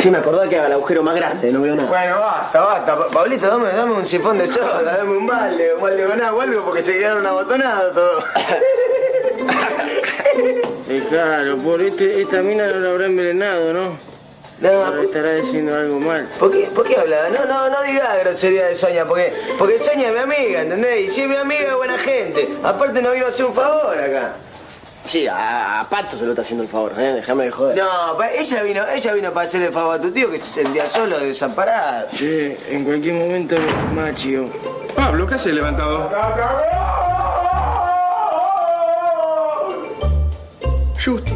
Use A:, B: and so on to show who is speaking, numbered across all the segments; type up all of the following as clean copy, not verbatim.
A: Sí, me acordaba que haga el agujero más grande, no veo nada.
B: Bueno, basta. Pablito, dame un sifón de soda, dame un balde con agua o algo, porque se quedaron abotonados todos.
C: Claro, por esta mina no la habrá envenenado, ¿no?
B: No,
C: ahora estará diciendo algo mal.
B: ¿Por qué habla? No diga grosería de Sonia, porque Sonia es mi amiga, ¿entendés? Y si es mi amiga, es buena gente. Aparte no vino a hacer un favor acá.
A: Sí, a Pato se lo está haciendo el favor, déjame de joder.
B: No, ella vino para hacerle el favor a tu tío que se sentía solo, desamparado.
C: Sí, en cualquier momento machio.
D: Pablo, ¿qué haces levantado? Justi.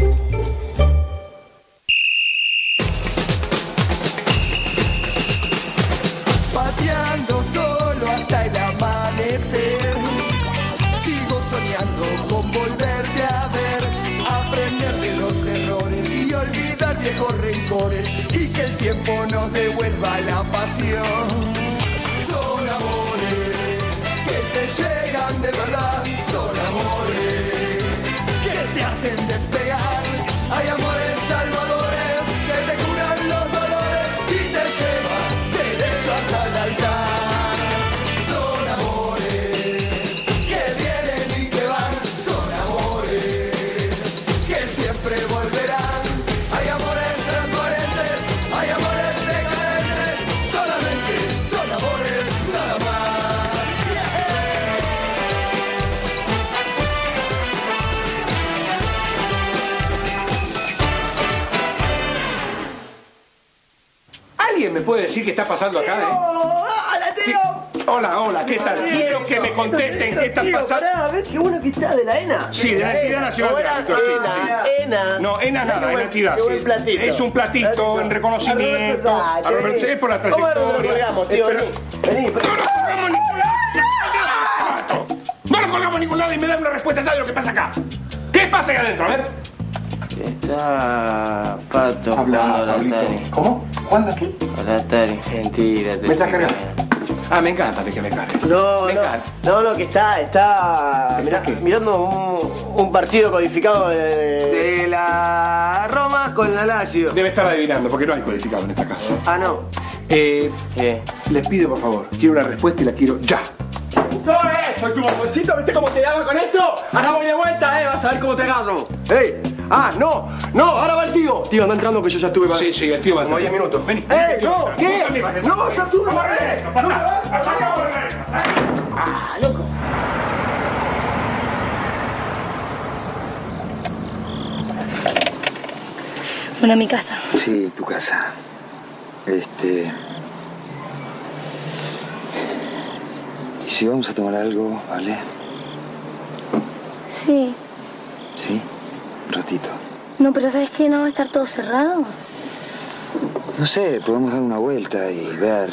E: Pateando solo hasta el amanecer. Sigo soñando con volverte a ver, aprender de los errores y olvidar viejos rencores y que el tiempo nos devuelva la pasión. Son amores que te llegan de verdad, son amores que te hacen despegar. Hay amores salvadores que te curan los dolores y te llevan derecho hasta el altar. Son amores que vienen y que van, son amores que siempre volverán. Hay amores transparentes, hay amores decadentes, solamente son amores, nada más.
D: ¿Alguien me puede decir qué está pasando acá,
A: ¡Hola, tío!
D: Hola, ¿qué tal? Quiero que me contesten qué está pasando.
A: A ver, qué bueno que está, de la ENA.
D: Sí, de la entidad nacional de árbitros, sí.
A: ENA.
D: No, ENA nada, es la entidad,
A: Qué buen
D: sí.
A: platito.
D: Es un platito en reconocimiento. A Roberto, es por la
A: ¿Cómo
D: trayectoria.
A: lo colgamos, tío? Vení.
D: No lo colgamos en ningún lado. No lo colgamos en ningún lado y me dan una respuesta. ¿Sabe lo que pasa acá? ¿Qué pasa ahí adentro? A ver.
C: Está Pato jugando al Atari.
D: ¿Cómo? ¿Cuándo aquí?
C: Al Atari. Mentira, te
D: ¿Me está
C: estoy
D: cargando? Ah, me encanta de que me cargue.
A: No, que está mirando un partido codificado
B: De la Roma con la Lazio.
D: Debe estar adivinando, porque no hay codificado en esta casa.
B: Ah, no.
C: ¿Qué?
D: Les pido, por favor, quiero una respuesta y la quiero ya.
F: Soy tu bomboncito, ¿viste cómo te daba con esto? Ahora voy de vuelta, vas a ver cómo te agarro.
A: ¡Ey! ¡Ah, no! ¡No! ¡Ahora va el tío! Tío, anda entrando que yo ya estuve...
D: Sí, el tío va a
A: como 10 minutos.
D: Vení.
A: ¡Ey! ¡No! ¿Qué? ¡No! ¡Ya estuve!
F: ¡Ah, loco!
G: Bueno, a mi casa.
H: Sí, tu casa. ¿Y si vamos a tomar algo, vale?
G: Sí.
H: ¿Sí? Un ratito.
G: No, pero ¿sabes qué? ¿No va a estar todo cerrado?
H: No sé, podemos dar una vuelta y ver.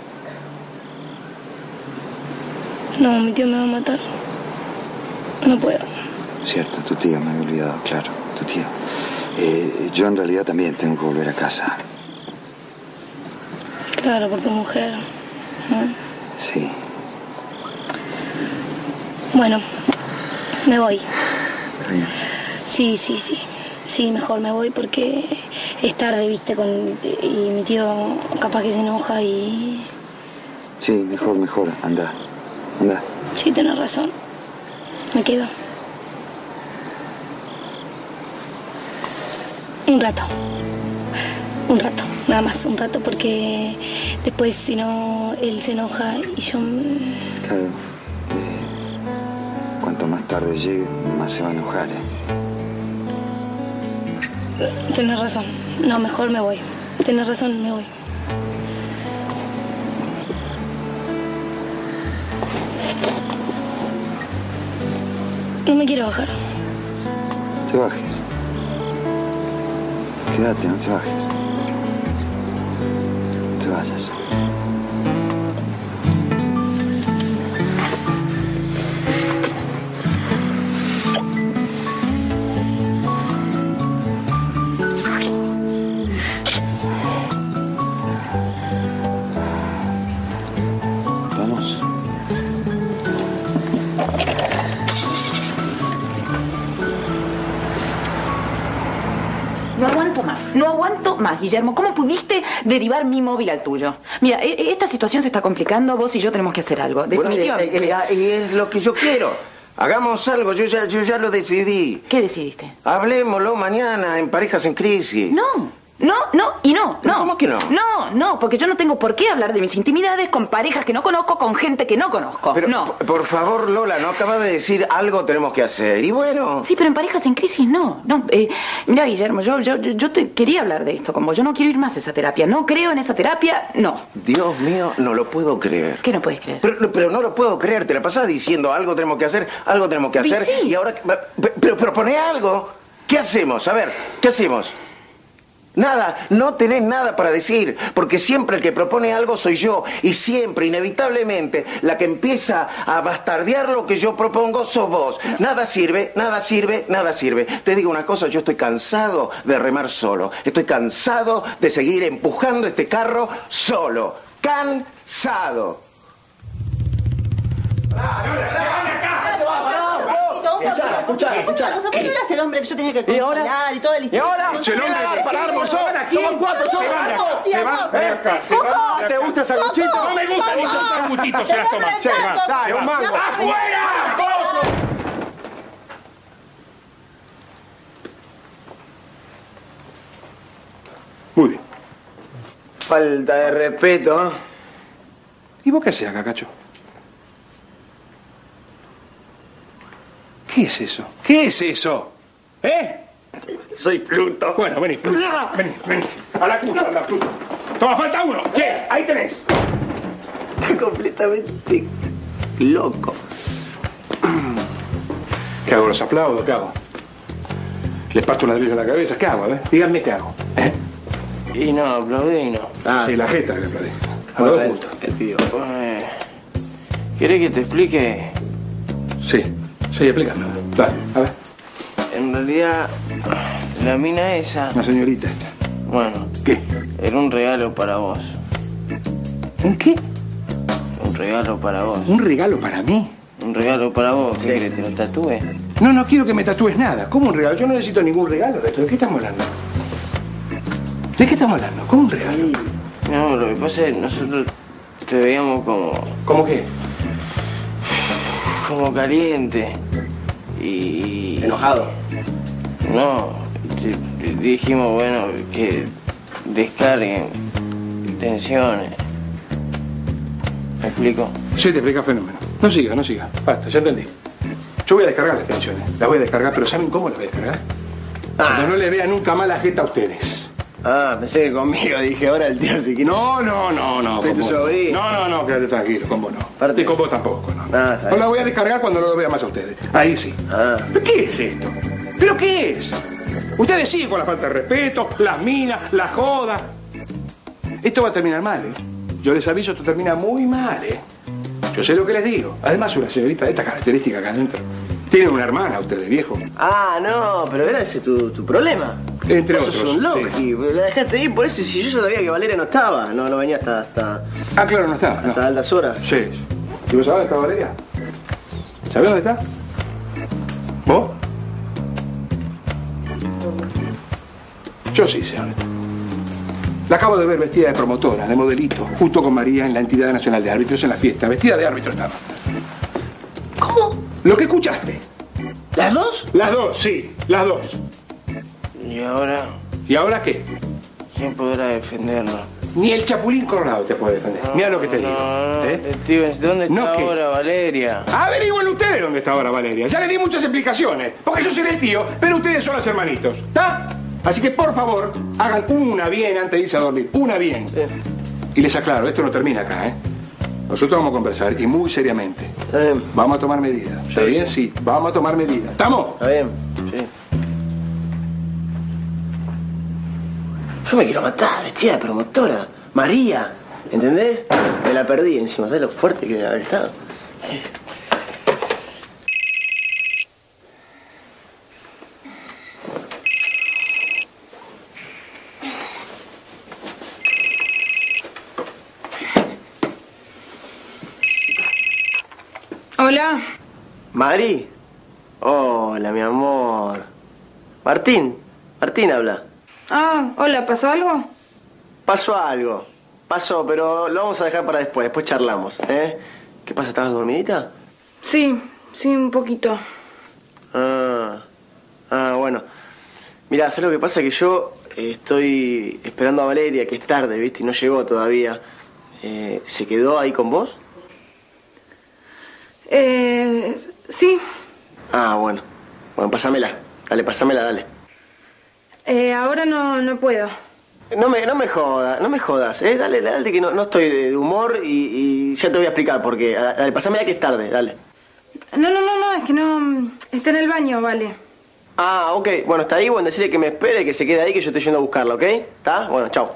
G: No, mi tío me va a matar. No puedo.
H: Cierto, tu tío, me había olvidado, claro, tu tío. Yo en realidad también tengo que volver a casa.
G: Claro, por tu mujer. ¿No?
H: Sí.
G: Bueno, me voy.
H: Está bien.
G: Sí. Sí, mejor me voy porque es tarde, viste, y mi tío capaz que se enoja y...
H: Sí, mejor. Anda.
G: Sí, tenés razón. Me quedo. Un rato, nada más, un rato, porque después si no, él se enoja y yo me...
H: Claro. Cuanto más tarde llegue, más se va a enojar,
G: Tienes razón. No, mejor me voy. Tienes razón, me voy. No me quiero bajar.
H: Te bajes. Quédate, no te bajes. No te vayas. Vamos.
I: No aguanto más. No aguanto más, Guillermo. ¿Cómo pudiste derivar mi móvil al tuyo? Mira, esta situación se está complicando. Vos y yo tenemos que hacer algo. Definitivamente.
B: Y es lo que yo quiero. Hagamos algo, yo ya lo decidí.
I: ¿Qué decidiste?
B: Hablémoslo mañana en Parejas en Crisis.
I: No, no.
B: ¿Cómo que no?
I: No, porque yo no tengo por qué hablar de mis intimidades con parejas que no conozco, con gente que no conozco.
B: Pero,
I: no.
B: por favor, Lola, ¿no acabas de decir algo tenemos que hacer? Y bueno...
I: Sí, pero en Parejas en Crisis no. Mira, Guillermo, yo te quería hablar de esto con vos. Yo no quiero ir más a esa terapia. No creo en esa terapia, no.
B: Dios mío, no lo puedo creer.
I: ¿Qué no puedes creer?
B: Pero no lo puedo creer. Te la pasás diciendo algo tenemos que hacer, algo tenemos que hacer.
I: Sí.
B: Y ahora... Pero proponé algo. ¿Qué hacemos? A ver, ¿qué hacemos? Nada, no tenés nada para decir, porque siempre el que propone algo soy yo, y siempre, inevitablemente, la que empieza a bastardear lo que yo propongo sos vos. Nada sirve, nada sirve, nada sirve. Te digo una cosa, yo estoy cansado de remar solo, estoy cansado de seguir empujando este carro solo. ¡Cansado!
F: Escuchá.
I: ¿Por qué eras el hombre que yo tenía que consolar y todo el...
F: ¿Y ahora?
D: ¿Es el hombre que paramos?
F: Somos cuatro,
D: Se van de acá, se van.
F: ¿Te gusta esa sanguchito?
D: No me gusta ni un sanguchito, se las toman.
F: Che, dale, un mango.
D: ¡Afuera!
F: Muy bien.
B: Falta de respeto, ¿eh?
F: ¿Y vos qué haces acá, Cacho? ¿Qué es eso? ¿Qué es eso? ¿Eh?
D: Soy Pluto.
F: Bueno, vení, Pluto. Vení. A la Pluto. Toma, falta uno. Che, ahí tenés.
B: Está completamente loco.
F: ¿Qué hago? ¿Los aplaudo? ¿Qué hago? ¿Les parto un ladrillo en la cabeza? ¿Qué hago? Díganme qué hago.
C: Y no, aplaudí no.
F: Sí, la jeta que aplaudí. A los dos gustos.
B: El pidió.
C: ¿Querés que te explique?
F: Sí, explícame. Dale, a ver.
C: En realidad, la mina esa...
F: La señorita esta.
C: Bueno.
F: ¿Qué?
C: Era un regalo para vos.
F: ¿Un qué?
C: Un regalo para vos.
F: ¿Un regalo para mí?
C: Un regalo para vos. ¿Qué querés? ¿Te lo tatúe?
F: No quiero que me tatúes nada. ¿Cómo un regalo? Yo no necesito ningún regalo de esto. ¿De qué estamos hablando? ¿De qué estamos hablando? ¿Cómo un regalo?
C: No, lo que pasa es que nosotros te veíamos como...
F: ¿Cómo qué?
C: Como caliente. Y...
B: ¿Enojado?
C: No. Dijimos, bueno, que descarguen tensiones. ¿Me explico?
F: Sí, te explica fenómeno. No siga. Basta, ya entendí. Yo voy a descargar las tensiones. Las voy a descargar, pero ¿saben cómo las voy a descargar? Cuando no le vea nunca más la jeta a ustedes.
B: Pensé que conmigo. Dije, ahora el tío se quiere...
F: No.
B: Soy tu sobrino.
F: No, quédate tranquilo, con vos no.
B: Aparte-
F: Y con vos tampoco, no.
B: está bien.
F: No la voy a descargar cuando no lo vea más a ustedes. Ahí sí. ¿Pero qué es esto? ¿Pero qué es? Ustedes siguen con la falta de respeto, las minas, la joda. Esto va a terminar mal, ¿eh? Yo les aviso, esto termina muy mal, ¿eh? Yo sé lo que les digo. Además, una señorita de esta característica acá adentro. Tiene una hermana, ustedes, viejo.
B: No, pero era ese tu problema.
F: Entre
B: Vos
F: otros.
B: sos un logi.
F: sí.
B: La dejaste ir por eso. Si yo sabía que Valeria no estaba. No venía hasta
F: Claro, no está. No.
B: altas horas.
F: Sí. ¿Y vos sabés dónde está Valeria? ¿Sabés dónde está? ¿Vos? Yo sí sé dónde está. La acabo de ver vestida de promotora, de modelito, junto con María en la Entidad Nacional de Árbitros en la fiesta. Vestida de árbitro estaba.
B: ¿Cómo?
F: Lo que escuchaste.
B: ¿Las dos?
F: Las dos, sí, las dos.
C: ¿Y ahora?
F: ¿Y ahora qué?
C: ¿Quién podrá defenderlo?
F: Ni el Chapulín Colorado te puede defender. Mira lo que te digo.
C: Stevens, ¿dónde está
F: No, ¿qué?
C: ahora Valeria?
F: Averigüen ustedes dónde está ahora Valeria. Ya les di muchas explicaciones. Porque yo soy el tío, pero ustedes son los hermanitos. ¿Está? Así que, por favor, hagan una bien antes de irse a dormir. Una bien.
B: Sí.
F: Y les aclaro, esto no termina acá, ¿eh? Nosotros vamos a conversar, y muy seriamente.
B: Está bien.
F: Vamos a tomar medidas. ¿Está bien? Sí. Vamos a tomar medidas. ¿Estamos?
B: Está bien. Sí. Yo me quiero matar, vestida de promotora. María. ¿Entendés? Me la perdí encima. ¿Sabes lo fuerte que debe haber estado?
I: Hola.
B: Mari. Hola, mi amor. Martín habla.
J: Ah, hola, ¿pasó algo?
A: Pasó algo. Pasó, pero lo vamos a dejar para después. Después charlamos, ¿eh? ¿Qué pasa? ¿Estabas dormidita?
J: Sí, un poquito.
A: Bueno. Mirá, ¿sabes lo que pasa? Que yo estoy esperando a Valeria, que es tarde, ¿viste? Y no llegó todavía. ¿Se quedó ahí con vos?
J: Sí.
A: Ah, bueno. Bueno, pásamela. Dale, pásamela, dale.
J: Ahora no puedo.
A: No me jodas, Dale, que no estoy de humor y ya te voy a explicar por qué. Dale, pásamela que es tarde, dale.
J: No, es que no... Está en el baño, vale.
A: Ah, ok. Bueno, está ahí, bueno, decirle que me espere, que se quede ahí, que yo estoy yendo a buscarla, ¿ok? ¿Está? Bueno, chao.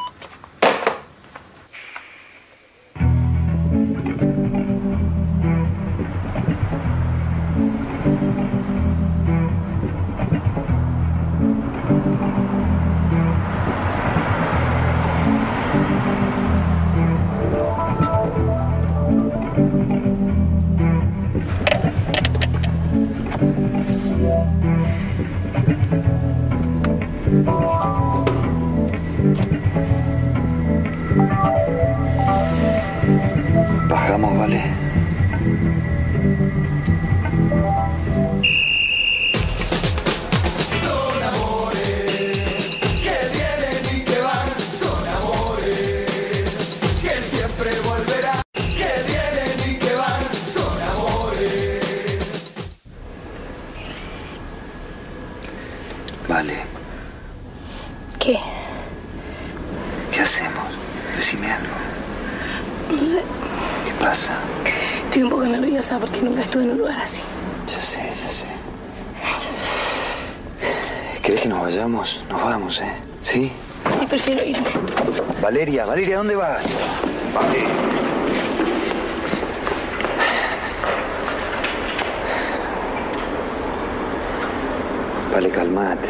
H: Bajamos, ¿vale?
E: Son amores que vienen y que van, son amores que siempre volverán, que vienen y que van, son amores.
H: Vale,
G: ¿Qué?
H: ¿qué hacemos? Decime algo.
G: No sé.
H: ¿Qué pasa?
G: Estoy un poco nerviosa porque nunca estuve en un lugar así.
H: Ya sé. ¿Querés que nos vayamos? Nos vamos, ¿eh? ¿Sí?
G: Sí, prefiero irme.
H: Valeria, ¿dónde vas? Vale. Vale, calmate.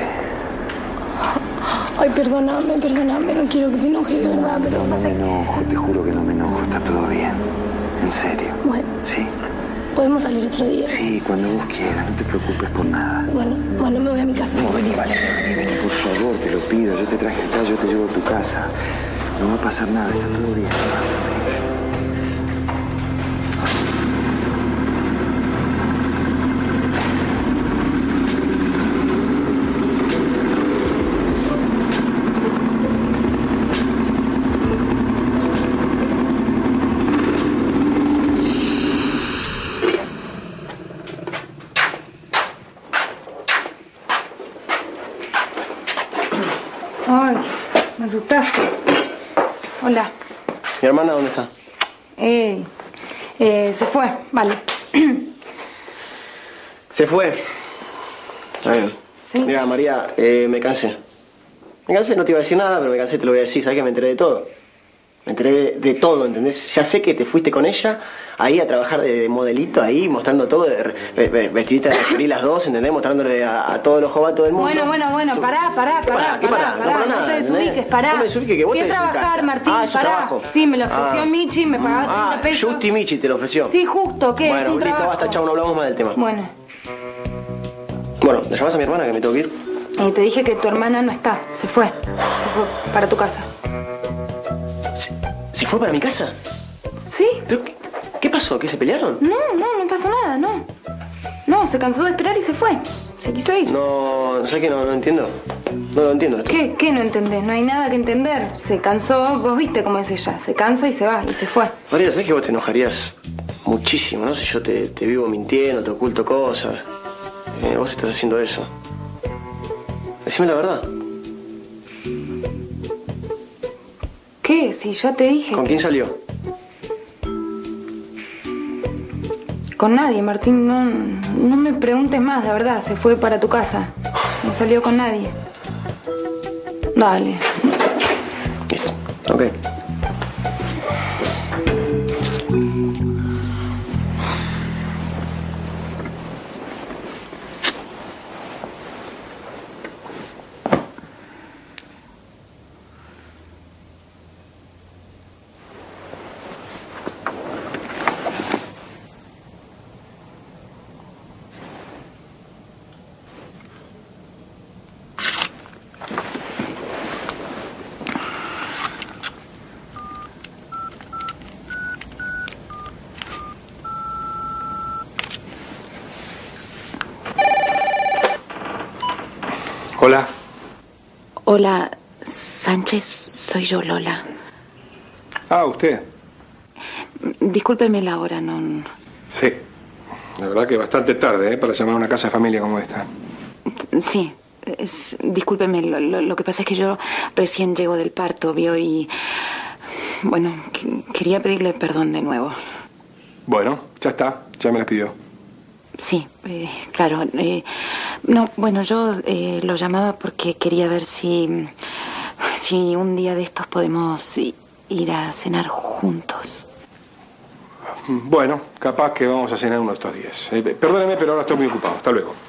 G: Ay, perdóname, no quiero que te enojes de verdad, pero
H: No me enojo, te juro que no me enojo, está todo bien. En serio.
G: Bueno.
H: ¿Sí?
G: ¿Podemos salir otro día?
H: Sí, cuando vos quieras, no te preocupes por nada.
G: Bueno, me voy a mi casa.
H: No, vení, Valeria, vení, por favor, te lo pido. Yo te traje acá, yo te llevo a tu casa. No va a pasar nada, está todo bien.
J: Ay, me asustaste. Hola.
A: ¿Mi hermana dónde está?
J: Se fue, vale.
A: Se fue. Está bien.
J: Sí.
A: Mira, María, me cansé. Me cansé, no te iba a decir nada, pero me cansé, te lo voy a decir. ¿Sabes que me enteré de todo? Me enteré de todo, ¿entendés? Ya sé que te fuiste con ella ahí a trabajar de modelito, ahí mostrando todo, vestidita de referir las dos, ¿entendés? Mostrándole a todos los jovatos del mundo.
J: Bueno, pará.
A: ¿Qué pará? No para nada,
J: No te desubiques,
A: ¿entendés?
J: pará.
A: No me desubiques, que vos
J: Fui
A: te
J: a trabajar,
A: desubicaste.
J: Martín,
A: Ah, eso
J: pará.
A: trabajo.
J: Sí, me lo ofreció Michi, me pagaba 30 pesos.
A: Justi Michi te lo ofreció.
J: Sí, justo, ¿qué?
A: Bueno,
J: es un
A: listo,
J: trabajo.
A: basta, chao, no hablamos más del tema.
J: Bueno,
A: ¿le llamás a mi hermana que me tengo que ir?
J: te dije que tu hermana no está, se fue para tu casa.
A: ¿Se fue para mi casa?
J: ¿Sí?
A: ¿Pero qué pasó? ¿Qué se pelearon?
J: No pasó nada, no. No, se cansó de esperar y se fue. Se quiso ir.
A: No, ¿sabes qué? No entiendo. No lo entiendo esto.
J: ¿Qué no entendés? No hay nada que entender. Se cansó, vos viste cómo es ella. Se cansa y se va, y se fue.
A: María, ¿sabes que vos te enojarías muchísimo, no? Si yo te vivo mintiendo, te oculto cosas. Vos estás haciendo eso. Decime la verdad.
J: ¿Qué? Si ya te dije.
A: ¿Con quién salió?
J: Con nadie, Martín. No me preguntes más, de verdad. Se fue para tu casa. No salió con nadie. Dale.
A: Listo. Ok.
F: Hola.
I: Hola, Sánchez, soy yo, Lola.
F: Ah, usted.
I: Discúlpeme la hora, no...
F: Sí. La verdad que bastante tarde, para llamar a una casa de familia como esta.
I: Sí, discúlpeme, lo que pasa es que yo recién llego del parto, vio, y... Bueno, quería pedirle perdón de nuevo.
F: Bueno, ya está, ya me las pidió.
I: Sí, claro. No, bueno, yo lo llamaba porque quería ver si un día de estos podemos ir a cenar juntos.
F: Bueno, capaz que vamos a cenar uno de estos días. Perdóneme, pero ahora estoy muy ocupado. Hasta luego.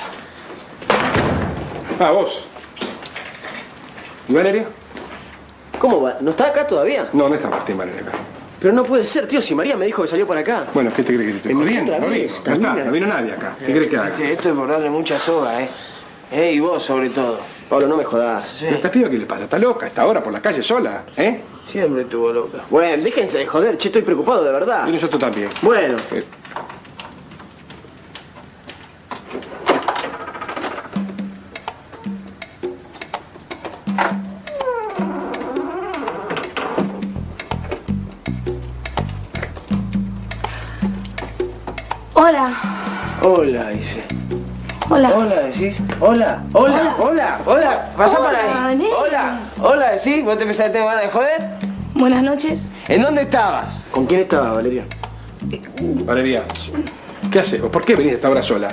F: Ah, vos. ¿Y Valeria?
A: ¿Cómo va? ¿No está acá todavía?
F: No, no está Martín, Valeria acá.
A: Pero no puede ser, tío, si María me dijo que salió por acá.
F: Bueno, ¿qué te crees que te estoy jodiendo? No vino, no vino nadie acá. ¿Qué crees que haga?
C: Esto es por darle mucha soga, Y vos, sobre todo.
A: Pablo, no me jodas.
C: Sí.
F: ¿No estás piba qué le pasa? ¿Está loca? ¿Está ahora por la calle sola?
C: Siempre estuvo loca.
A: Bueno, déjense de joder, che, estoy preocupado, de verdad.
F: Y nosotros también.
A: Bueno.
G: Hola.
C: Hola, dice.
G: Hola.
C: Hola, decís. Hola, hola, hola, hola. Pasá para ahí.
G: nene.
C: Hola, hola, decís. ¿Vos te pensás que tengo ganas de joder?
G: Buenas noches.
C: ¿En dónde estabas?
A: ¿Con quién estaba, Valeria?
F: Valeria, ¿qué haces? ¿Por qué venís a esta hora sola?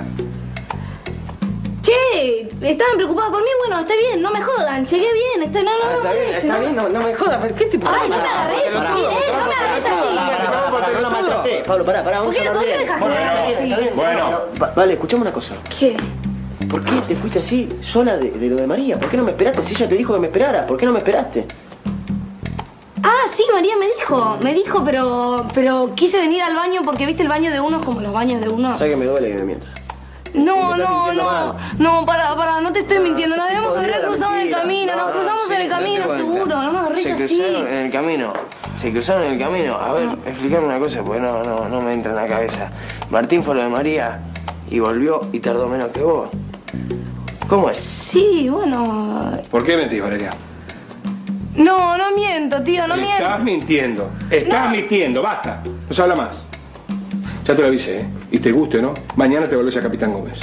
G: Che, estaban preocupados por mí. Bueno, está bien, no me jodan. Llegué bien. No,
C: Está bien, no me jodas. ¿Qué te pasa?
G: Ay, no me agarres así, no me agarres así.
A: No la maltraté. Pablo, pará, vamos a hablar bien.
G: Está bien.
F: Bueno.
A: Vale, escuchame una cosa.
G: ¿Qué?
A: ¿Por qué te fuiste así, sola de lo de María? ¿Por qué no me esperaste? Si ella te dijo que me esperara, ¿por qué no me esperaste?
G: Ah, sí, María me dijo, pero quise venir al baño porque viste el baño de uno es como los baños de uno.
A: ¿Sabes que me duele que me mientas?
G: No, para, no te estoy mintiendo. Nos habíamos cruzado en el camino, nos cruzamos en el camino, seguro, no me agarres así.
C: Se cruzaron en el camino. A ver, explícame una cosa, porque no me entra en la cabeza. Martín fue lo de María y volvió y tardó menos que vos. ¿Cómo es?
G: Sí, bueno...
F: ¿Por qué mentís, Valeria?
G: No miento, tío, no miento.
F: Estás mintiendo. Estás mintiendo, basta. No se habla más. Ya te lo avisé, Y te guste o no, mañana te volvés a Capitán Gómez.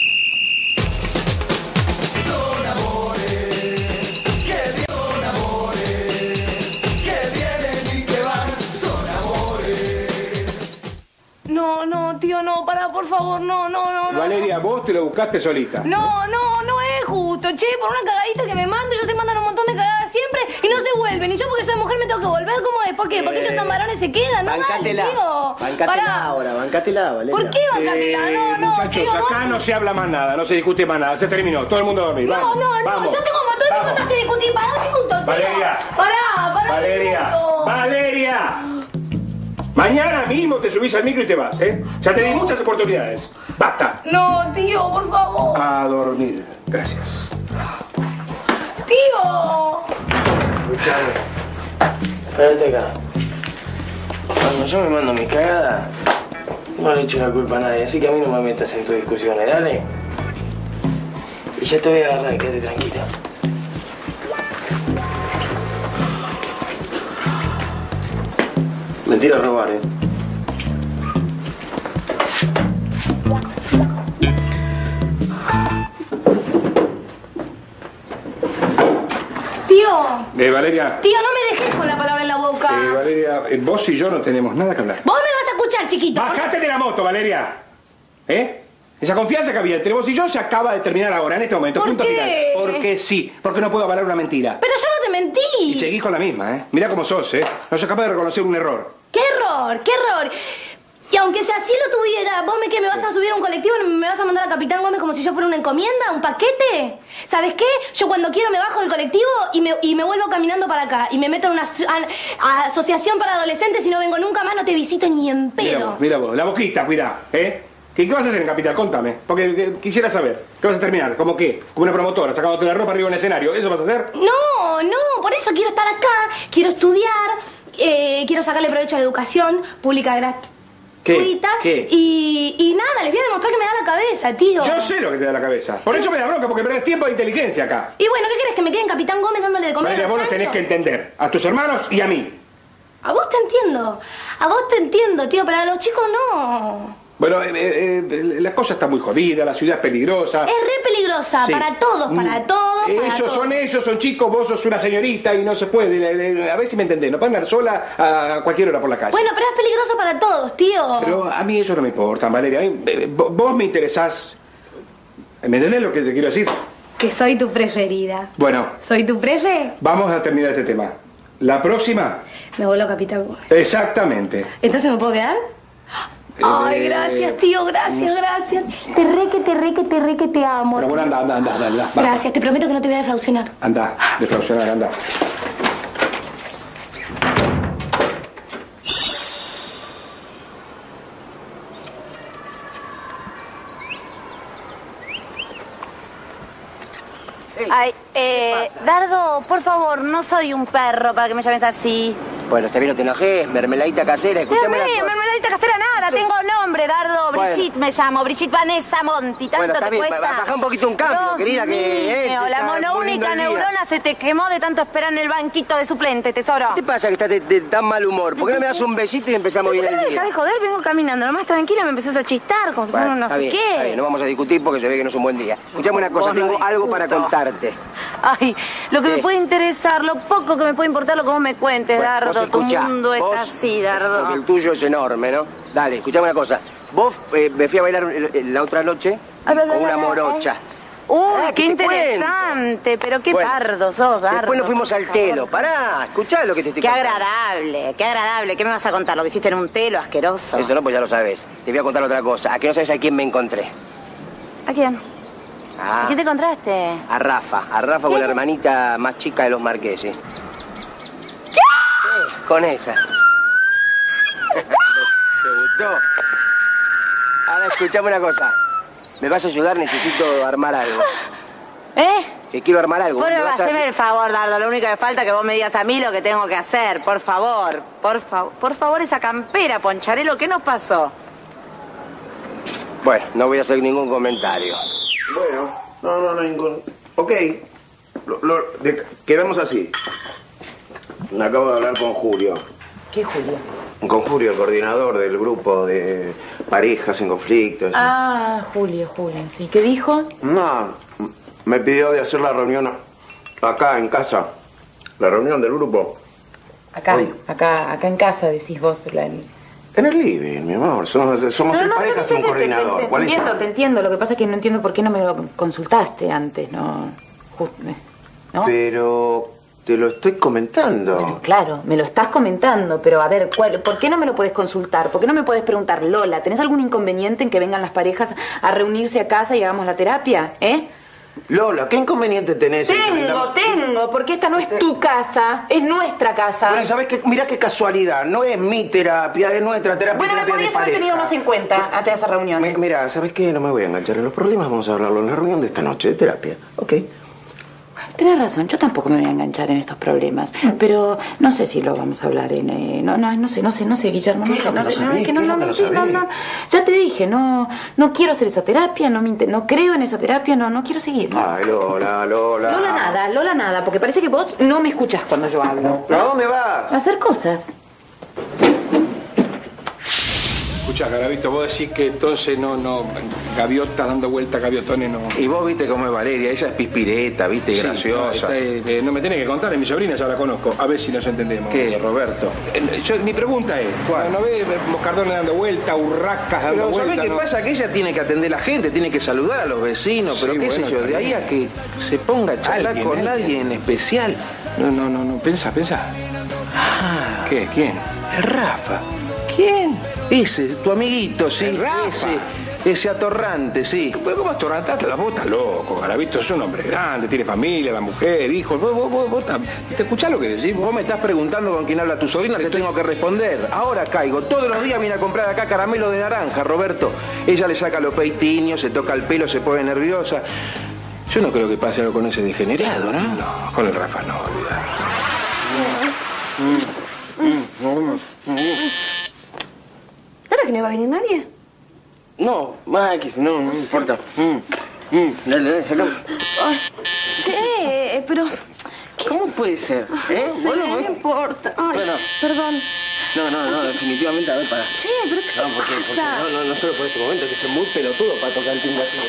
G: No, tío, no, pará, por favor, no.
F: Valeria, vos te lo buscaste solita.
G: No es justo, che, por una cagadita que me mando, ellos se mandan un montón de cagadas siempre y no se vuelven. Y yo porque soy mujer me tengo que volver, ¿cómo es? ¿Por qué? Porque ellos son varones se quedan, ¿no?
A: Bancátela.
G: Dale, tío.
A: Bancátela ahora, bancátela, Valeria.
G: ¿Por qué bancátela? No,
F: muchachos,
G: tío,
F: acá no se habla más nada, no se discute más nada, se terminó, todo el mundo a dormir.
G: No,
F: Vamos.
G: yo tengo un montón de cosas que discutir. Pará un minuto, tío.
F: Valeria.
G: Pará
F: Valeria.
G: un minuto.
F: Valeria. Mañana mismo te subís al micro y te vas, Ya te di muchas oportunidades. Basta.
G: No, tío, por favor.
F: A dormir. Gracias.
G: Tío.
C: Espérate acá. Cuando yo me mando mis cagadas, no le echo la culpa a nadie, así que a mí no me metas en tus discusiones, dale. Y ya te voy a agarrar, quédate tranquila.
A: Mentira robar,
G: Tío.
F: Valeria.
G: Tío, no me dejes con la palabra en la boca.
F: Valeria, vos y yo no tenemos nada que hablar.
G: Vos me vas a escuchar, chiquito.
F: ¡Bájate de la moto, Valeria! Esa confianza que había entre vos y yo se acaba de terminar ahora, en este momento.
G: ¿Por
F: Punto
G: qué?
F: final. Porque sí, porque no puedo avalar una mentira.
G: Pero yo no te mentí.
F: Y seguís con la misma, Mirá cómo sos, No sos capaz de reconocer un error.
G: ¿Qué error? Y aunque sea así lo tuviera, ¿vos me vas a subir a un colectivo y me vas a mandar a Capitán Gómez como si yo fuera una encomienda, un paquete? ¿Sabes qué? Yo cuando quiero me bajo del colectivo y me vuelvo caminando para acá. Y me meto en una asociación para adolescentes y no vengo nunca más, no te visito ni en pedo.
F: Mira vos, la boquita, cuidá, ¿Qué vas a hacer en Capital? Contame. Porque quisiera saber. ¿Qué vas a terminar? ¿Cómo qué? Como una promotora, sacándote la ropa arriba en el escenario. ¿Eso vas a hacer?
G: No, por eso quiero estar acá, quiero estudiar, quiero sacarle provecho a la educación pública
F: ¿Qué?
G: Tuita,
F: ¿Qué?
G: y nada, les voy a demostrar que me da la cabeza, tío.
F: Yo sé lo que te da la cabeza. Por eso me da bronca, porque perdés tiempo de inteligencia acá.
G: Y bueno, ¿qué querés? ¿Que me quede en Capitán Gómez dándole de comer
F: Valeria,
G: a los
F: vos lo tenés
G: chanchos?
F: que entender. A tus hermanos y a mí.
G: A vos te entiendo. A vos te entiendo, tío, pero a los chicos no.
F: Bueno, la cosa está muy jodida, la ciudad es peligrosa.
G: Es re peligrosa,
F: Sí.
G: para todos, para todos, para
F: Ellos
G: todos.
F: son chicos, vos sos una señorita y no se puede. A ver si me entendés, no pueden andar sola a cualquier hora por la calle.
G: Bueno, pero es peligroso para todos, tío.
F: Pero a mí eso no me importa, Valeria. A mí, vos me interesás. ¿Me entendés lo que te quiero decir?
G: Que soy tu preferida.
F: Bueno,
G: ¿Soy tu prefe?
F: vamos a terminar este tema. La próxima.
G: Me vuelvo Capitán Gómez.
F: Exactamente.
G: ¿Entonces me puedo quedar? Ay, gracias, tío, gracias, gracias. Te te amo.
F: Pero bueno, anda. Va.
G: Gracias, te prometo que no te voy a defraucionar.
F: Anda, defraucionar, anda.
K: Ay, Dardo, por favor, no soy un perro para que me llames así.
C: Bueno, está bien, no te enojes, mermeladita casera, escuchame una cosa.
K: Mermeladita casera nada,
C: Sí.
K: tengo nombre, Dardo.
C: Bueno.
K: Brigitte me llamo, Brigitte Vanessa Monti. ¿Tanto
C: Bueno, está
K: te
C: bien,
K: cuesta?
C: bajá un poquito un cambio,
K: Dios
C: querida, que...
K: mío,
C: te
K: la
C: está
K: monoúnica
C: poniendo el día.
K: neurona se te quemó de tanto esperar en el banquito de suplente, tesoro.
C: ¿Qué te pasa que estás de tan mal humor? ¿Por qué no me das un besito y empezamos bien el
K: Deja
C: día?
K: de joder, vengo caminando, nomás tranquila, me empezás a chistar, como si fuera un no
C: está
K: sé
C: bien,
K: qué.
C: está bien, no vamos a discutir porque se ve que no es un buen día. Escuchame una cosa,
K: Vos no
C: tengo algo para
K: discuto.
C: contarte.
K: Ay, lo que
C: ¿Qué?
K: me puede interesar, lo poco que me puede importar, lo que vos me cuentes,
C: Bueno,
K: Dardo.
C: vos
K: Tu
C: escuchá,
K: mundo es
C: vos,
K: así, Dardo.
C: Porque el tuyo es enorme, ¿no? Dale, escuchame una cosa. Vos me fui a bailar la otra noche con una morocha.
K: Uy,
C: ¿qué
K: qué
C: te
K: interesante, pero qué
C: Bueno,
K: pardo sos, Dardo.
C: Después nos fuimos
K: por
C: al
K: favor.
C: telo. Pará, escuchá lo que te estoy
K: Qué
C: contando.
K: agradable, qué agradable. ¿Qué me vas a contar? ¿Lo que hiciste en un telo asqueroso?
C: Eso no, pues ya lo sabes. Te voy a contar otra cosa. ¿A qué no sabes a quién me encontré?
K: ¿A quién?
C: Ah,
K: ¿A quién te encontraste?
C: a Rafa. A Rafa con la hermanita más chica de los Marqueses. ¿Qué? Con esa. ¿Te gustó? Ahora escuchame una cosa. ¿Me vas a ayudar? Necesito armar algo.
K: ¿Eh?
C: Que quiero armar algo.
K: Por
C: ¿Me vas a-
K: haceme el favor, Dardo. Lo único que falta es que vos me digas a mí lo que tengo que hacer. Por favor. Por favor, esa campera, Poncharelo. ¿Qué nos pasó?
C: Bueno, no voy a hacer ningún comentario.
B: Bueno, no, ningún... Ok, quedamos así. Acabo de hablar con Julio.
I: ¿Qué, Julio?
B: Con Julio, el coordinador del grupo de parejas en conflictos.
I: Ah, Julio, sí. ¿Qué dijo?
B: No, me pidió de hacer la reunión acá en casa. La reunión del grupo.
I: Acá,
B: Hoy.
I: acá en casa, decís vos.
B: En el living, mi amor. Somos tres parejas y un coordinador. ¿Cuál es?
I: Te entiendo. Lo que pasa es que no entiendo por qué no me lo consultaste antes, ¿no? ¿No?
B: Pero te lo estoy comentando.
I: Bueno, claro, me lo estás comentando, pero a ver, ¿por qué no me lo puedes consultar? ¿Por qué no me puedes preguntar, Lola, ¿tenés algún inconveniente en que vengan las parejas a reunirse a casa y hagamos la terapia?
B: Lola, ¿qué inconveniente tenés?
I: Tengo, porque esta no es tu casa, es nuestra casa.
B: Pero ¿sabés qué? Mirá qué casualidad. No es mi terapia, es nuestra terapia.
I: Bueno, me
B: terapia de
I: podrías haber
B: pareja.
I: tenido más en cuenta antes de esas reuniones.
B: Mira, ¿sabes qué? No me voy a enganchar en los problemas. Vamos a hablarlo en la reunión de esta noche de terapia. ¿Ok?
I: Tenés razón, yo tampoco me voy a enganchar en estos problemas, pero no sé si lo vamos a hablar en... No sé, Guillermo, no sé. Ya te dije, no quiero hacer esa terapia, no creo en esa terapia, no quiero seguir.
B: Ay, Lola.
I: Lola nada, porque parece que vos no me escuchás cuando yo hablo.
B: ¿Pero a dónde vas?
I: A hacer cosas.
F: Escuchá, Garavito, vos decís que entonces gaviotas dando vueltas, gaviotones no...
L: Y vos viste cómo es Valeria, ella es pispireta, viste,
F: Sí,
L: graciosa.
F: no me tenés que contar, mi sobrina ya la conozco. A ver si nos entendemos.
L: ¿Qué, Roberto?
F: Mi pregunta es, ¿no ves moscardones dando vueltas, urracas dando
L: Pero
F: vueltas?
L: ¿sabés qué
F: ¿no?
L: pasa? Que ella tiene que atender a la gente, tiene que saludar a los vecinos, pero
F: Sí,
L: qué
F: bueno,
L: sé yo, de ahí a que se ponga a charlar con nadie en especial.
F: No, pensá.
L: Ah,
F: ¿Qué? ¿Quién?
L: el Rafa. ¿Quién? Ese, tu amiguito, sí.
F: ¿El Rafa?
L: Ese atorrante, sí.
F: Pues, ¿cómo atorrantaste? Vos estás loco, Garavito, es un hombre grande, tiene familia, la mujer, hijos. Vos ¿te escuchás lo que decís?
L: Vos me estás preguntando con quién habla tu sobrina, te tengo que responder. Ahora caigo. Todos los días viene a comprar acá caramelo de naranja, Roberto. Ella le saca los peitiños, se toca el pelo, se pone nerviosa. Yo no creo que pase algo con ese degenerado, ¿no?
F: No, con el Rafa no, olvidar.
G: que no iba a venir nadie?
C: No, más que si no, no importa. Dale, sacame.
G: Che, pero...
C: ¿Cómo puede ser?
G: No sé, no importa. Ay,
C: Bueno.
G: perdón.
C: No, definitivamente, a ver, para.
G: Che, pero ¿qué
C: No, porque no solo por este momento, que es muy pelotudo para tocar el timbre así,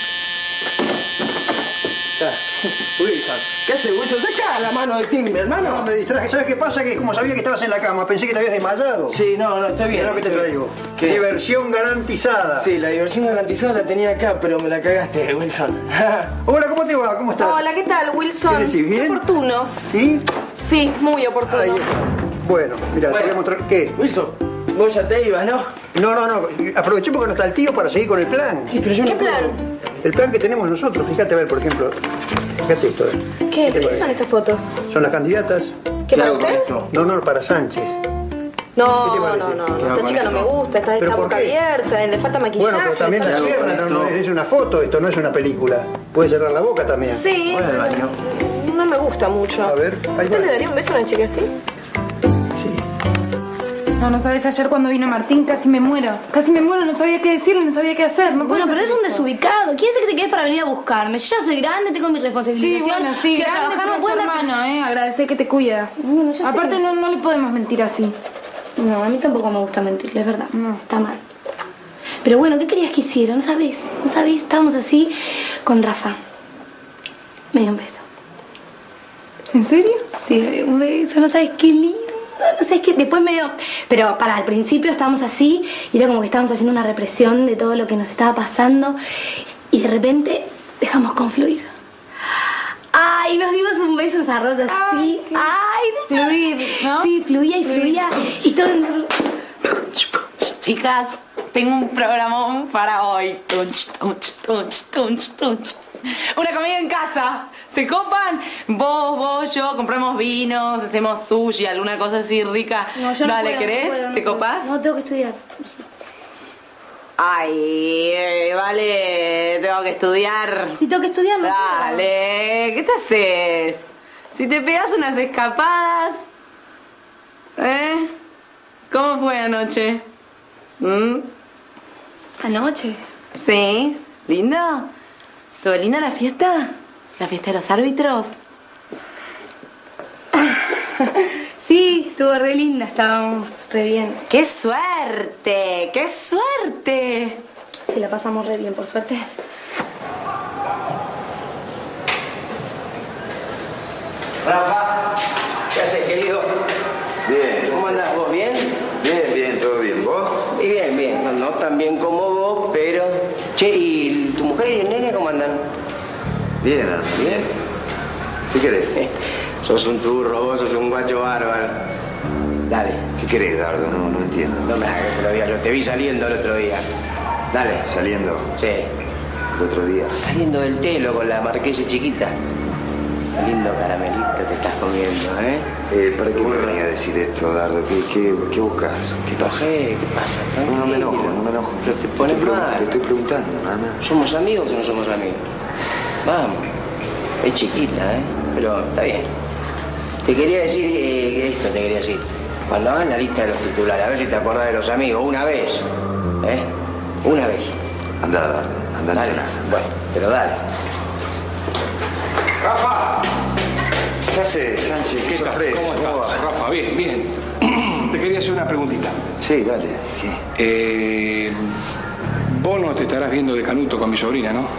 C: Wilson, ¿qué hace Wilson? Saca la mano del timbre, hermano.
M: No, me distraje. ¿Sabes qué pasa? Que como sabía que estabas en la cama, pensé que te habías desmayado.
C: Sí, no, está bien.
M: Mira lo que te traigo.
C: ¿Qué?
M: Diversión garantizada.
C: Sí, la diversión garantizada la tenía acá, pero me la cagaste, Wilson.
M: Hola, ¿cómo te va? ¿Cómo estás?
G: Hola, ¿qué tal, Wilson?
M: ¿Qué decís, bien?
G: Oportuno.
M: ¿Sí?
G: Sí, muy oportuno.
M: Ahí está. Bueno, mira, te voy a mostrar. ¿Qué?
C: Wilson, vos ya te ibas, ¿no?
M: No. Aproveché porque no está el tío para seguir con el plan.
C: Sí, pero yo
G: ¿Qué
C: no puedo.
G: plan?
M: El plan que tenemos nosotros. Fíjate, a ver, por ejemplo. Fíjate esto.
G: ¿Qué?
M: te
G: ¿Qué
M: parece?
G: son estas fotos?
M: Son las candidatas.
G: ¿Qué para
C: hago con
G: usted?
C: esto?
M: No, para Sánchez.
G: No,
M: ¿Qué te parece?
G: no.
C: ¿Qué hago
G: Esta
C: con
G: chica no
C: esto?
G: me gusta, está
M: ¿Pero por
G: boca
M: qué?
G: abierta, le falta maquillaje.
M: Bueno, pero también
G: le
M: la
G: falta-
M: cierra, no, es una foto, esto no es una película. Puede cerrar la boca también.
G: Sí,
C: Voy al
G: pero
C: baño.
G: no me gusta mucho.
M: A ver, ahí
G: ¿Usted
M: va.
G: le daría un beso a una chica así?
J: No sabes, ayer cuando vino Martín casi me muero. Casi me muero, no sabía qué decirle, no sabía qué hacer. No
G: Bueno,
J: puedes
G: pero es
J: hacer
G: un
J: eso.
G: desubicado. ¿Quién se cree que es para venir a buscarme? Yo ya soy grande, tengo mi
J: Sí,
G: responsabilización.
J: bueno, sí,
G: Fui a
J: grande,
G: trabajar,
J: pero
G: no
J: es
G: puedo
J: tu
G: andar...
J: hermano, agradecer que te cuida.
G: Bueno, ya sé
J: Aparte
G: que-
J: no le podemos mentir así.
G: No, a mí tampoco me gusta mentirle, es verdad. No, está mal. Pero bueno, ¿qué querías que hiciera? No sabés. Estábamos así con Rafa. Me dio un beso.
J: ¿En serio?
G: Sí, me dio un beso. No sabes qué lindo. No sabes qué. Después me dio... Pero al principio estábamos así y era como que estábamos haciendo una represión de todo lo que nos estaba pasando y de repente dejamos confluir. Ay, nos dimos un beso en esa rosa así. Ay,
J: Fluir, ¿no?
G: Sí, fluía y fluía. Y todo...
I: Chicas, tengo un programón para hoy. Una comida en casa. ¿Se copan? Vos, yo, compramos vinos, hacemos sushi, alguna cosa así rica.
G: No, yo no
I: Dale,
G: puedo,
I: ¿querés?
G: no puedo, no
I: ¿Te
G: puedo.
I: copás?
G: No, tengo que estudiar.
I: Ay, vale, tengo que estudiar.
G: Si tengo que estudiar, no puedo.
I: Dale, ¿qué te haces? Si te pegas unas escapadas, ¿eh? ¿Cómo fue anoche?
G: ¿Anoche?
I: Sí, ¿lindo? ¿Estuvo linda la fiesta? ¿La fiesta de los árbitros?
G: Sí, estuvo re linda, estábamos re bien.
I: ¡Qué suerte! ¡Qué suerte!
G: Sí, la pasamos re bien, por suerte.
C: Rafa, ¿qué haces, querido?
H: Bien.
C: ¿Cómo andás vos? ¿Bien?
H: Bien, todo bien. ¿Vos?
C: Y bien. No tan bien como vos, pero... Che, ¿y tu mujer y el nene cómo andan?
H: Bien, Ana, bien. ¿Qué querés?
C: Sos un turro, vos sos un guacho bárbaro. Dale.
H: ¿Qué querés, Dardo? No entiendo.
C: No me hagas que te lo diga, yo te vi saliendo el otro día. Dale.
H: ¿Saliendo?
C: Sí.
H: El otro día.
C: Saliendo del telo con la marquesa chiquita. Qué lindo caramelito te estás comiendo, ¿eh?
H: ¿Para qué me venía a decir esto, Dardo? ¿Qué buscas? ¿Qué pasa?
C: ¿Qué pasa? Tranquilo.
H: No me enojo.
C: Pero te pones mal.
H: Te estoy preguntando, nada más.
C: ¿Somos amigos o no somos amigos? Vamos. Es chiquita, ¿eh? Pero está bien. Te quería decir esto, te quería decir. Cuando hagan la lista de los titulares, a ver si te acordás de los amigos, una vez. ¿Eh? Una vez.
H: Anda, Dardo, anda.
C: Dale. Bueno, pero dale.
F: ¡Rafa!
H: ¿Qué haces, Sánchez?
F: ¿Qué tal? ¿Cómo estás, Rafa? Bien. Te quería hacer una preguntita.
H: Sí, dale. ¿Qué?
F: Vos no te estarás viendo de canuto con mi sobrina, ¿no?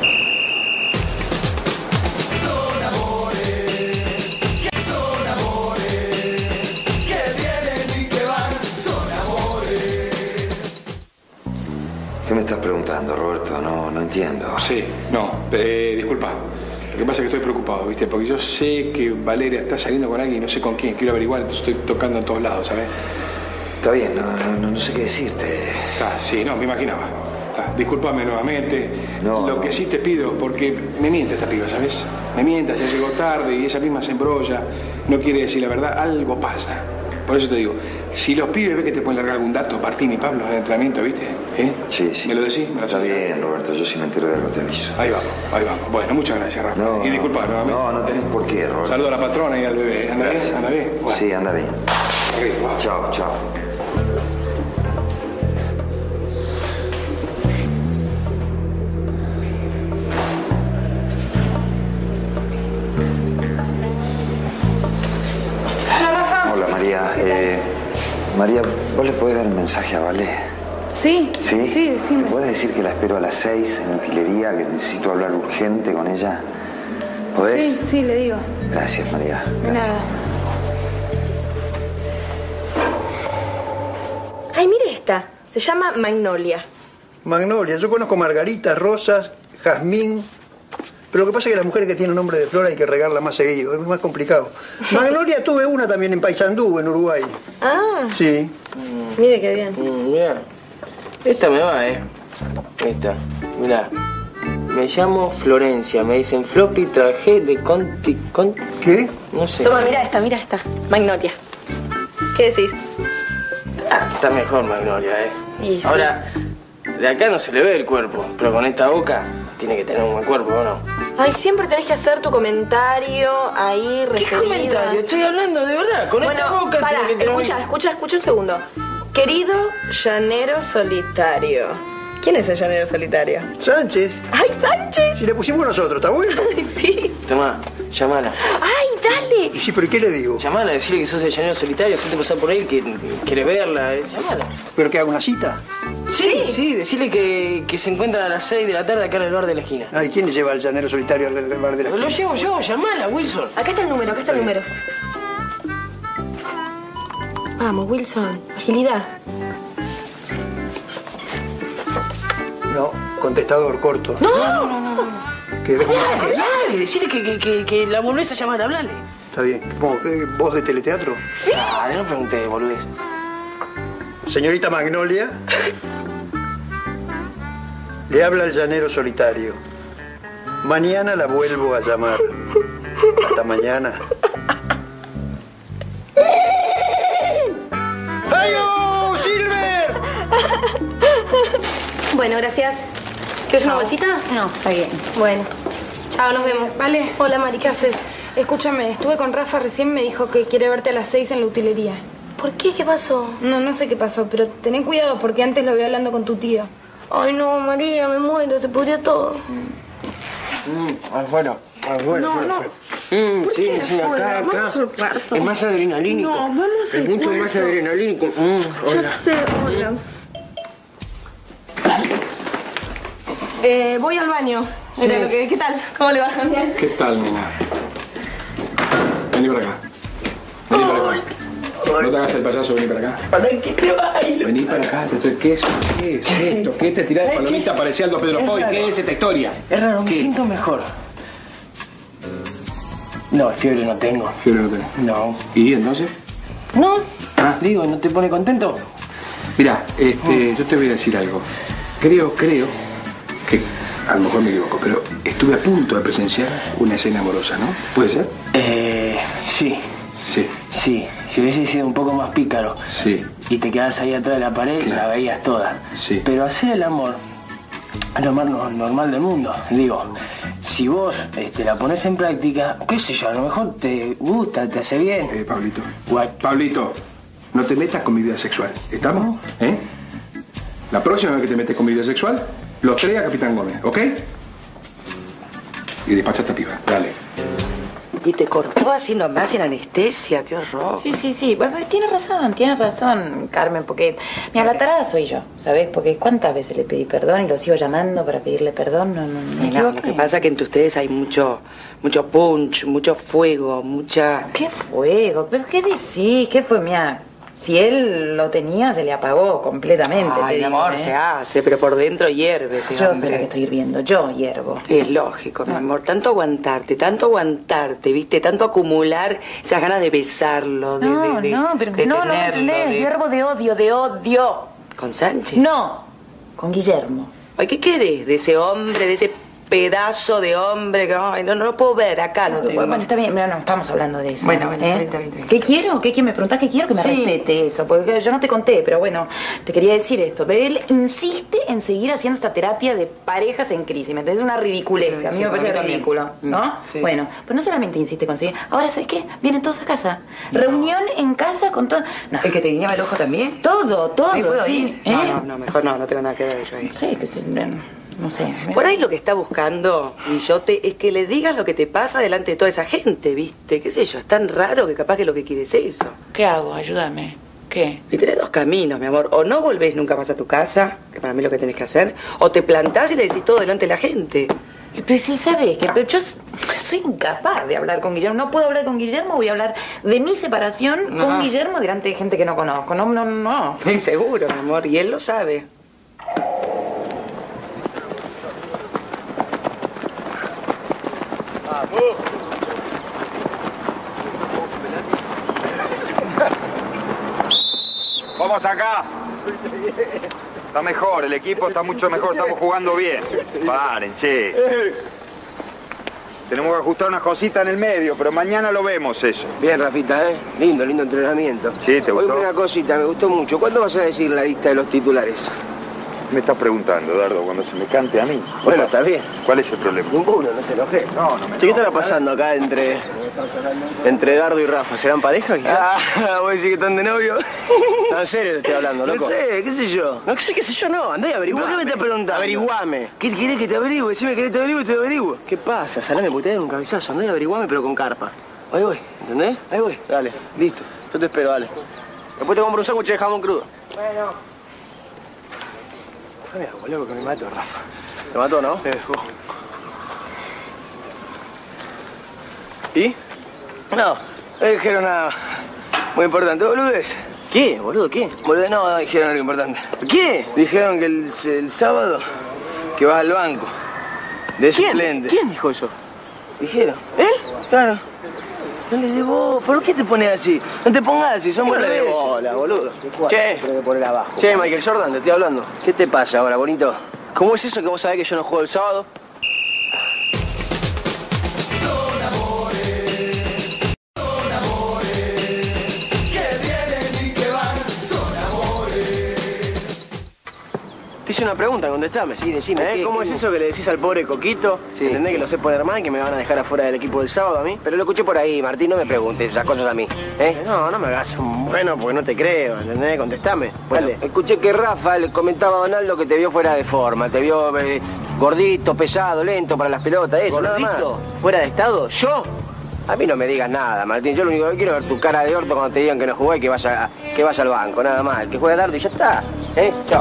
H: ¿Qué me estás preguntando, Roberto? No entiendo.
F: Sí, disculpa. Lo que pasa es que estoy preocupado, ¿viste? Porque yo sé que Valeria está saliendo con alguien y no sé con quién. Quiero averiguar, entonces estoy tocando en todos lados, ¿sabes?
H: Está bien, no sé qué decirte.
F: Sí, me imaginaba. Discúlpame nuevamente.
H: No.
F: Lo que sí te pido, porque me miente esta piba, ¿sabes? Me miente, ya llegó tarde y ella misma se embrolla. No quiere decir la verdad, algo pasa. Por eso te digo, si los pibes ven que te pueden largar algún dato, Martín y Pablo, en el entrenamiento, ¿viste?
H: Sí.
F: ¿Me lo decís? ¿Me lo
H: Está
F: hacés?
H: bien, Roberto, yo si me entero de algo te aviso.
F: Ahí vamos. Bueno, muchas gracias, Rafa. Y disculpa nuevamente.
H: No tenés por qué, Roberto.
F: Saludo a la patrona y al bebé. ¿Anda bien? ¿Anda bien? Bueno.
H: Sí, anda bien.
F: Arriba.
H: Chao. María, ¿vos le podés dar un mensaje a Vale?
J: Sí.
H: ¿Sí?
J: Sí, decime.
H: ¿Le podés decir que la espero a las 6 en utilería, que necesito hablar urgente con ella? ¿Podés?
J: Sí, sí, le digo.
H: Gracias, María.
J: De nada.
N: Ay, mire esta. Se llama Magnolia.
M: Magnolia. Yo conozco margaritas, rosas, jazmín. Pero lo que pasa es que las mujeres que tienen nombre de flor hay que regarla más seguido. Es más complicado. Magnolia tuve una también en Paysandú, en Uruguay.
N: Ah.
M: Sí.
N: Mire qué bien.
C: Mirá. Esta me va, Esta. Mirá. Me llamo Florencia. Me dicen floppy, traje de Conti...
M: ¿Qué?
C: No sé.
N: Toma, mira esta. Magnolia. ¿Qué decís?
C: Ah, está mejor Magnolia,
N: Y sí.
C: Ahora, de acá no se le ve el cuerpo, pero con esta boca tiene que tener un buen cuerpo, ¿o no?
N: Ay, siempre tenés que hacer tu comentario ahí referido.
C: ¿Qué comentario? Estoy hablando de verdad. Con esta boca
N: para,
C: tiene que tener...
N: escucha un segundo. Querido llanero solitario. ¿Quién es el llanero solitario?
M: Sánchez.
N: ¡Ay, Sánchez!
M: Si le pusimos nosotros, ¿está bueno?
N: Ay, sí.
C: Tomá, llamala.
N: ¡Ay, dale!
M: Y sí, pero ¿y qué le digo?
C: Llamala, decirle que sos el llanero solitario, hacerte pasar por él, que quieres verla. Llamala.
M: ¿Pero que haga una cita?
C: Sí, decirle que se encuentran a las 6 de la tarde acá en el bar de la esquina.
M: Ay, ¿quién le lleva al llanero solitario al bar de la esquina?
C: Lo llevo yo, llamala, Wilson.
N: Acá está el número. Vamos, Wilson. Agilidad.
M: No, contestador corto.
N: No.
M: ¿Qué?
C: Hablale, decirle que la volvés a llamar, hablale.
M: Está bien. ¿Cómo? ¿Qué? ¿Voz de teleteatro?
N: Sí.
C: Dale, no pregunté, boludez.
M: Señorita Magnolia, le habla el llanero solitario. Mañana la vuelvo a llamar. Hasta mañana. ¡Ay, Silver!
G: Bueno, gracias. ¿Quieres una bolsita?
I: No, está bien.
G: Bueno. Chao, nos vemos.
J: Vale.
G: Hola, Mari, ¿qué haces?
J: Escúchame, estuve con Rafa recién, me dijo que quiere verte a las 6 en la utilería.
G: ¿Por qué? ¿Qué pasó?
J: No sé qué pasó, pero ten cuidado porque antes lo vi hablando con tu tío.
G: Ay, no, María, me muero, se pudrió todo.
C: Afuera.
N: No.
C: Sí, acá.
N: Vamos al cuarto.
C: Es más adrenalínico.
N: No, vamos al
C: Es mucho
N: cuarto.
C: más adrenalínico.
N: Ya sé, hola. Voy al baño.
C: Sí.
N: ¿Qué tal? ¿Cómo le va? ¿Bien?
F: ¿Qué tal, nena? Vení para acá. Vení para acá. No te hagas el payaso, vení para acá.
C: ¿Para qué te bailo?
F: Vení para acá. ¿Qué es esto? ¿Qué te tirás de palomita? Parecía Aldo Pedro Poy. ¿Qué es esta historia?
C: Es raro, me
F: ¿Qué?
C: siento mejor. No, fiebre no tengo.
F: Fiebre no tenés.
C: No.
F: ¿Y entonces?
C: No. Digo, ¿no te pone contento?
F: Mirá, yo te voy a decir algo. Creo que a lo mejor me equivoco, pero estuve a punto de presenciar una escena amorosa, ¿no? ¿Puede ser?
C: Sí.
F: Sí.
C: Sí, si hubiese sido un poco más pícaro
F: Sí.
C: y te quedás ahí atrás de la pared, la veías toda.
F: Sí.
C: Pero hacer el amor es lo más normal del mundo. Digo, si vos la pones en práctica, qué sé yo, a lo mejor te gusta, te hace bien.
F: Pablito. Pablito, no te metas con mi vida sexual. ¿Estamos? La próxima vez que te metes con mi vida sexual, los tres a Capitán Gómez, ¿ok? Y despacha a esta piba, dale.
I: Y te cortó así nomás sin anestesia, qué horror. Sí. Bueno, tiene razón, Carmen, porque mira, la tarada soy yo, ¿sabes? Porque cuántas veces le pedí perdón y lo sigo llamando para pedirle perdón, no me equivoqué.
O: Lo que pasa es que entre ustedes hay mucho punch, mucho fuego, mucha...
I: ¿Qué fuego? ¿Pero qué decís? ¿Qué fue? Mira, si él lo tenía, se le apagó completamente.
O: Ay,
I: te
O: mi
I: digo,
O: amor, se hace, pero por dentro hierve ese
I: Yo
O: hombre.
I: sé lo que estoy hirviendo, yo hiervo.
O: Es lógico, mi amor. Tanto aguantarte, ¿viste? Tanto acumular esas ganas de besarlo, de
I: No, pero
O: de
I: no
O: tenerlo,
I: entendés, hiervo de odio.
O: ¿Con Sánchez?
I: No, con Guillermo.
O: Ay, ¿qué querés de ese hombre, de ese pedazo de hombre que ay, no lo puedo ver, acá lo tengo?
I: Bueno, está bien, no estamos hablando de eso.
O: Bueno, está bien.
I: ¿Qué quiero? ¿Qué me preguntás qué quiero? Que me respete eso, porque yo no te conté, pero bueno, te quería decir esto. Él insiste en seguir haciendo esta terapia de parejas en crisis, ¿me entendés? Es una ridiculez, a mí me parece ridículo, ¿no?
O: Sí.
I: Bueno, pues no solamente insiste en conseguir, ahora, ¿sabes qué? Vienen todos a casa. Reunión en casa con todo... No.
O: ¿El que te guiñaba el ojo también?
I: Todo,
O: ¿Sí, puedo
I: sí.
O: ir? No, mejor no tengo nada que ver yo ahí.
I: Sí, pues... No sé.
O: Por ahí lo que está buscando, Guillote, es que le digas lo que te pasa delante de toda esa gente, ¿viste? ¿Qué sé yo? Es tan raro que capaz que lo que quiere es eso.
I: ¿Qué hago? Ayúdame.
O: ¿Qué? Y tenés dos caminos, mi amor. O no volvés nunca más a tu casa, que para mí es lo que tenés que hacer, o te plantás y le decís todo delante de la gente.
I: Pero sí, ¿sabes qué? Pero yo soy incapaz de hablar con Guillermo. No puedo hablar con Guillermo, voy a hablar de mi separación con Guillermo delante de gente que no conozco. No.
O: Sí, seguro, mi amor, y él lo sabe.
P: Vamos acá. Está mejor, el equipo está mucho mejor, estamos jugando bien. Paren, che. Tenemos que ajustar unas cositas en el medio, pero mañana lo vemos eso.
C: Bien, Rafita, ¿eh? Lindo entrenamiento.
P: Sí, ¿te gustó?
C: Oye, una cosita, me gustó mucho. ¿Cuándo vas a decir la lista de los titulares?
P: Me estás preguntando, Eduardo, cuando se me cante a mí.
C: Bueno, está bien.
P: ¿Cuál es el problema?
C: Ninguno, no te enojes.
P: No me
A: ¿Qué estará pasando acá entre Dardo y Rafa? ¿Serán pareja, quizás?
C: Ah, voy a decir que están de novio.
A: No, en serio te estoy hablando, loco.
C: No sé, qué sé yo.
A: No sé, qué sé yo, no. Andá y averiguame.
C: ¿Por qué me estás preguntando?
A: Averiguame.
C: ¿Qué querés que te averigüe? Si me querés que te averigüe, te averiguo.
A: ¿Qué pasa? Salame, porque te doy un cabezazo. Andá y averiguame, pero con carpa.
C: Ahí voy.
A: ¿Entendés?
C: Ahí voy.
A: Dale.
C: Listo.
A: Yo te espero, dale. Después te compro un sándwich de jamón crudo.
C: Bueno.
A: Mira, boludo, que me mato, Rafa. ¿Te mató, no? ¿Y?
C: No dijeron nada muy importante, boludez.
A: ¿Qué, boludo? ¿Qué?
C: Boludo, no dijeron algo importante. ¿Qué? Dijeron que el sábado que vas al banco de suplente.
A: ¿Quién dijo eso?
C: Dijeron. ¿Él? Claro. No le dé bola. ¿Por qué te pones así? No te pongas así, somos
A: no le dé
C: boludeces.
A: bola, boludo.
C: Che.
A: Che, Michael Jordan, te estoy hablando.
C: ¿Qué te pasa ahora, bonito?
A: ¿Cómo es eso que vos sabés que yo no juego el sábado? Te hice una pregunta, contestame.
C: Sí, decime.
A: ¿Cómo es eso que le decís al pobre Coquito?
C: Sí.
A: ¿Entendés que lo sé poner mal y que me van a dejar afuera del equipo del sábado a mí?
C: Pero lo escuché por ahí, Martín, no me preguntes esas cosas a mí.
A: No me hagas un bueno porque no te creo, ¿entendés? Contestame.
C: Bueno,
A: Dale.
C: escuché que Rafa le comentaba a Donaldo que te vio fuera de forma, te vio gordito, pesado, lento para las pelotas, eso, nada más.
A: ¿Gordito? ¿Fuera de estado? ¿Yo?
C: A mí no me digas nada, Martín. Yo lo único que quiero es ver tu cara de orto cuando te digan que no jugué y que vaya al banco, nada más. El que juega dardo y ya está. Chao.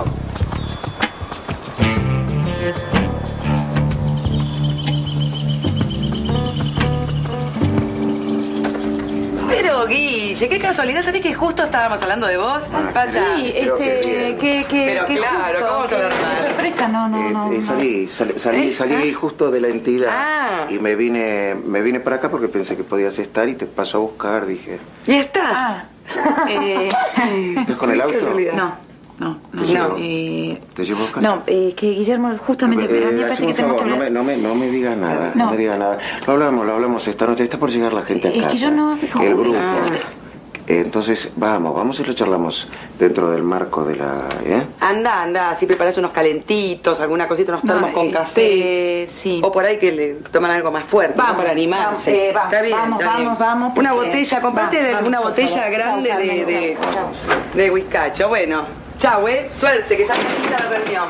O: Pero, Guille, qué casualidad. ¿Sabés que justo estábamos hablando de vos? Pasa.
I: Sí,
O: Pero claro, ¿cómo vamos a hablar mal?
I: Sorpresa, no.
B: Salí justo de la entidad
O: Ah.
B: y me vine para acá porque pensé que podías estar y te paso a buscar, dije.
O: ¿Y está?
B: ¿Estás con el auto?
I: No.
B: ¿Te llevo a casa?
I: No, que Guillermo, justamente, pero a mí me parece que tenemos que hablar.
B: No me digas nada,
I: No.
B: no me digas nada. Lo hablamos esta noche. Está por llegar la gente a casa.
I: Es que yo no...
B: El grupo. Entonces, vamos y lo charlamos dentro del marco de la...
O: Anda, si preparás unos calentitos, alguna cosita, unos termos con café.
I: Sí.
O: O por ahí que le toman algo más fuerte,
I: Vamos,
O: ¿no? Para animarse.
I: vamos,
O: Está bien,
I: vamos,
O: está bien.
I: vamos,
O: Una
I: porque-
O: botella, comprate
I: vamos,
O: una
I: por
O: botella
I: favor.
O: grande
I: Chao, Carmen,
O: de whiskacho. Bueno, chao, suerte, que ya termina la reunión.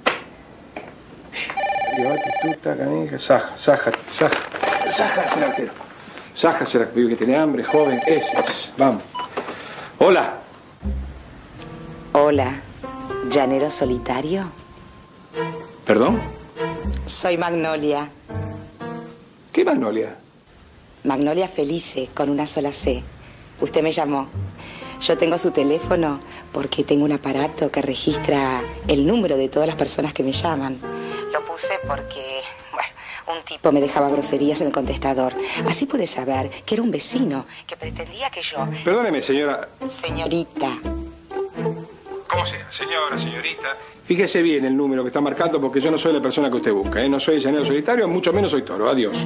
F: Batistuta, canija, Saja será arquero. Saja será pibe que tiene hambre, joven, ese. Vamos. Hola.
I: Hola, ¿llanero solitario?
F: ¿Perdón?
I: Soy Magnolia.
F: ¿Qué Magnolia?
I: Magnolia Felice, con una sola C. Usted me llamó. Yo tengo su teléfono porque tengo un aparato que registra el número de todas las personas que me llaman. Lo puse porque, un tipo me dejaba groserías en el contestador. Así pude saber que era un vecino que pretendía que yo...
F: Perdóneme, señora.
I: Señorita.
F: ¿Cómo sea? Señora, señorita. Fíjese bien el número que está marcando porque yo no soy la persona que usted busca, ¿eh? No soy llanero solitario, mucho menos soy toro. Adiós.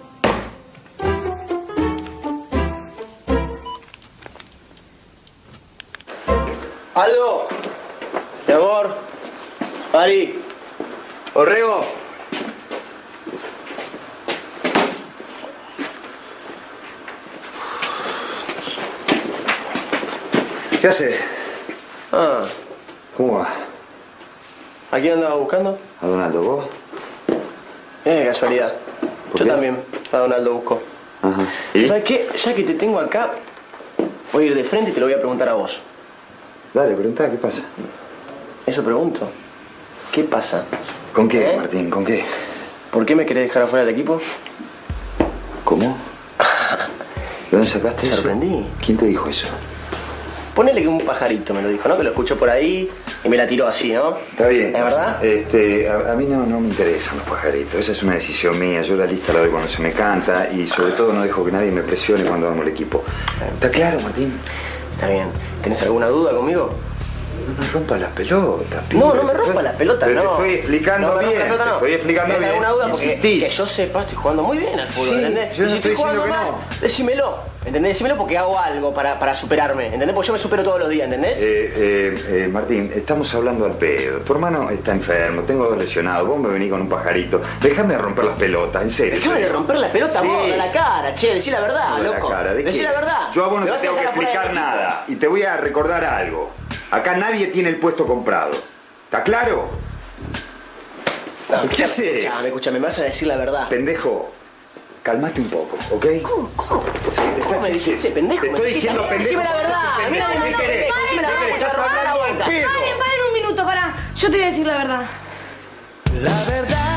A: Aldo, mi amor, Ari, Orrego.
B: ¿Qué hace? ¿Cómo va?
A: ¿A quién andabas buscando?
B: ¿A Donaldo, vos?
A: Es de casualidad.
B: ¿Por
A: Yo
B: qué?
A: también, a Donaldo busco.
B: Ajá.
A: ¿Sabes qué? Ya que te tengo acá, voy a ir de frente y te lo voy a preguntar a vos.
H: Dale, preguntá, ¿qué pasa?
A: Eso pregunto. ¿Qué pasa?
H: ¿Con qué, Martín? ¿Con qué?
A: ¿Por qué me querés dejar afuera del equipo?
H: ¿Cómo? ¿De dónde sacaste eso?
A: Me sorprendí.
H: ¿Quién te dijo eso?
A: Ponele que un pajarito me lo dijo, ¿no? Que lo escuchó por ahí y me la tiró así, ¿no?
H: Está bien.
A: ¿Es verdad?
H: A mí no me interesan los pajaritos. Esa es una decisión mía. Yo la lista la doy cuando se me canta y sobre todo no dejo que nadie me presione cuando armo el equipo. ¿Está claro, Martín?
A: Está bien. ¿Tenés alguna duda conmigo?
H: No me rompas las pelotas, pibe.
A: No me rompas las pelotas,
H: Pero
A: no.
H: te estoy explicando bien.
A: Te
H: estoy explicando
A: ¿Tienes
H: bien.
A: alguna duda? Porque
H: Insistís.
A: que yo sepa, estoy jugando muy bien al fútbol,
H: Sí,
A: ¿entendés?
H: yo no
A: Y si
H: estoy
A: estoy
H: diciendo
A: jugando
H: que
A: mal,
H: no.
A: decímelo. ¿Entendés? Decímelo porque hago algo para superarme, ¿entendés? Porque yo me supero todos los días, ¿entendés?
H: Martín, estamos hablando al pedo. Tu hermano está enfermo, tengo 2 lesionados, vos me venís con un pajarito. Déjame de romper las pelotas, en serio.
A: Déjame de romper la pelota
H: Sí.
A: vos, de la cara, che, decí la verdad,
H: No, de la
A: loco.
H: cara, ¿de
A: decí
H: qué?
A: la verdad.
H: Yo a vos no
A: Me
H: te
A: vas a
H: tengo que
A: dejar afuera del
H: explicar
A: equipo.
H: nada. Y te voy a recordar algo. Acá nadie tiene el puesto comprado. ¿Está claro?
A: No,
H: ¿Qué haces?
A: Escúchame, me vas a decir la verdad.
H: Pendejo, calmate un poco, ¿ok?
A: ¿Cómo?
H: Sí,
A: ¿Cómo me dijiste, pendejo?
H: Te estoy diciendo pendejo.
G: Decime la verdad. Mira, no,
H: ¿Qué querés?
G: decime la verdad.
H: ¿Qué estás hablando al pedo?
G: Paren un minuto, pará. Yo te voy a decir la verdad.
E: La verdad